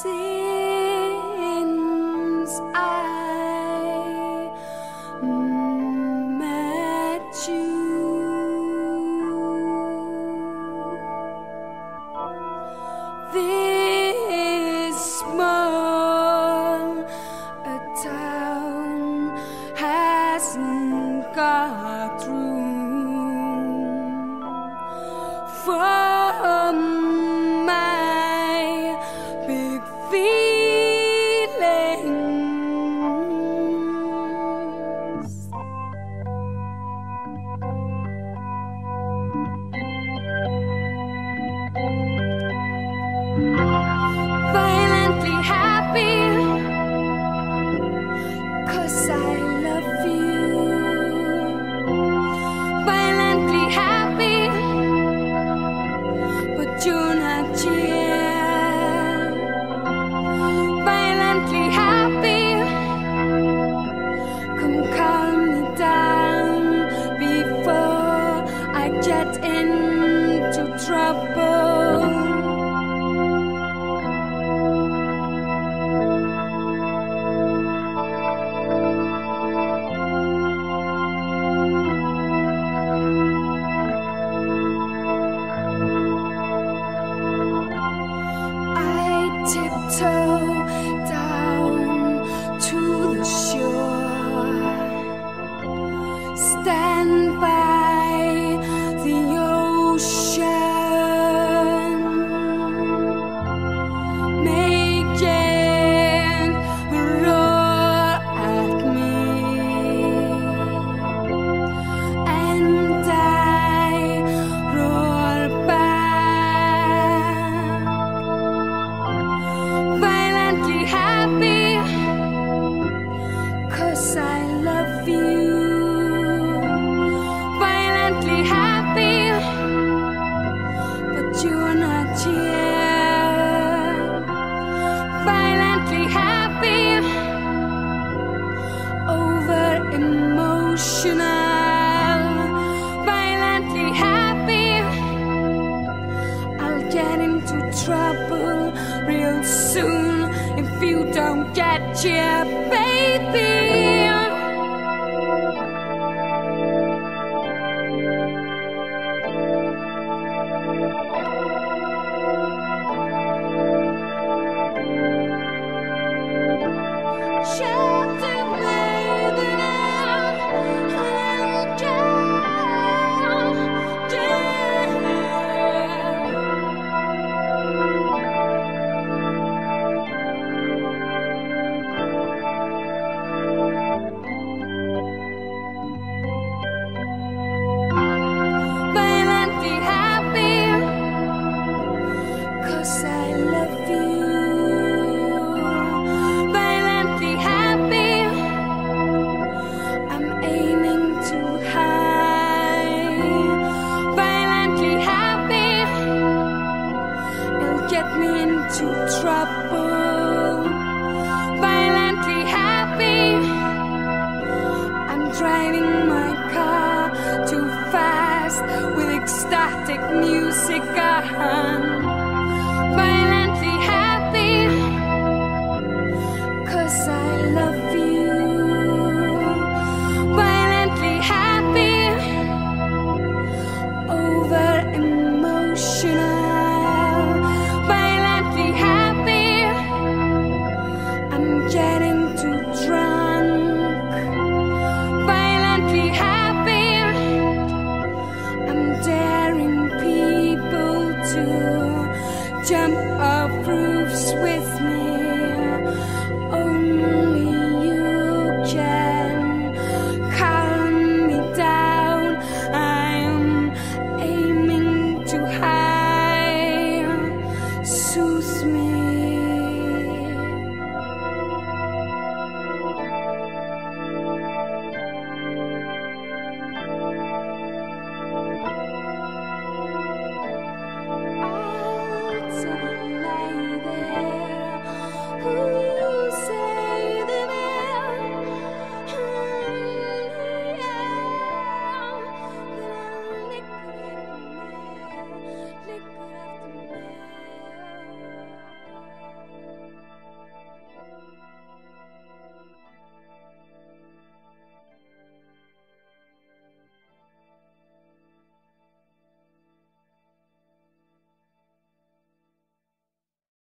since I met you. This small a town hasn't got room for my big feelings. Violently happy, 'cause I love you. Violently happy, but you're not here. Violently happy, come calm me down before I get into trouble. Tiptoe down to the shore, stand by the ocean, make it roar at me, and I roar back. Violently happy, 'cause I love you. Violently happy, but you're not here. Violently happy, over emotional. Violently happy, I'll get into trouble real soon if you don't get here, baby. Violently happy, 'cause I love you. Violently happy, I'm aiming too high. Violently happy, it'll get me into trouble. Violently happy, I'm driving my car too fast with ecstatic music on. Violently happy, 'cause I love you. Violently happy, over emotional. Violently happy, I'm getting too drunk. Violently happy, I'm daring people to jump off roofs with me.